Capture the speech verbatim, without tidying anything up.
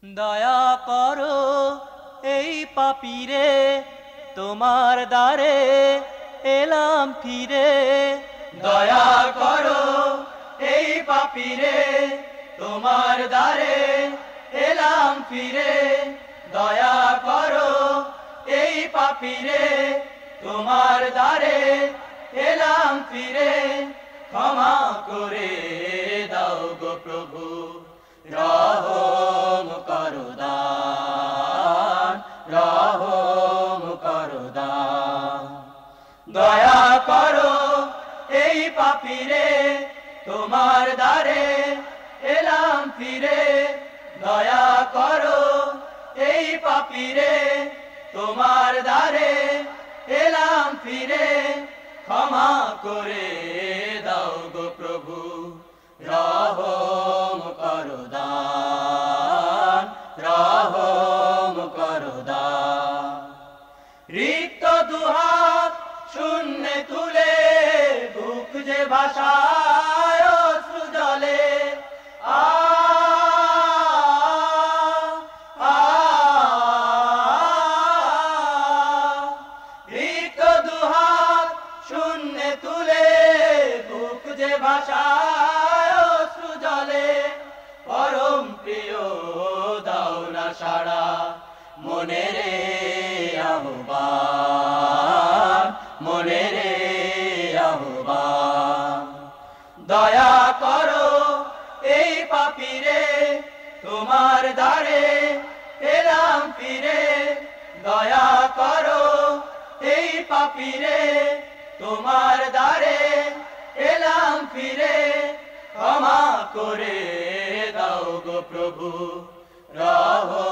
দয়া করো এই পাপীরে, তোমার দ্বারে এলাম ফিরে। দয়া করো এই পাপীরে, তোমার দ্বারে এলাম ফিরে। দয়া করো এই পাপীরে, তোমার দ্বারে এলাম ফিরে। ক্ষমা করে দাও গো প্রভু, রহম করো দান, রহম করো দান। দয়া করো এই পাপীরে, তোমার দ্বারে এলাম ফিরে। দয়া করো এই পাপীরে, তোমার দ্বারে এলাম ফিরে। ক্ষমা করে দাও গো প্রভু, রহম করো দান, রহম করো দান। রিক্ত দুহাত শূন্যে তুলে, বুক যে ভাষায় অশ্রু জলে। আ আ রিক্ত দুহাত শূন্যে তুলে, বুক যে ভাষায় অশ্রু জলে। পরম প্রিয় দাও না সাড়া, মনে রে আহ্বান, মনে রে আহ্বান। দয়া করো এই পাপীরে, তোমার দ্বারে এলাম ফিরে। দয়া করো এই পাপীরে, তোমার দ্বারে এলাম ফিরে। ক্ষমা করে দাও গো প্রভু, রহম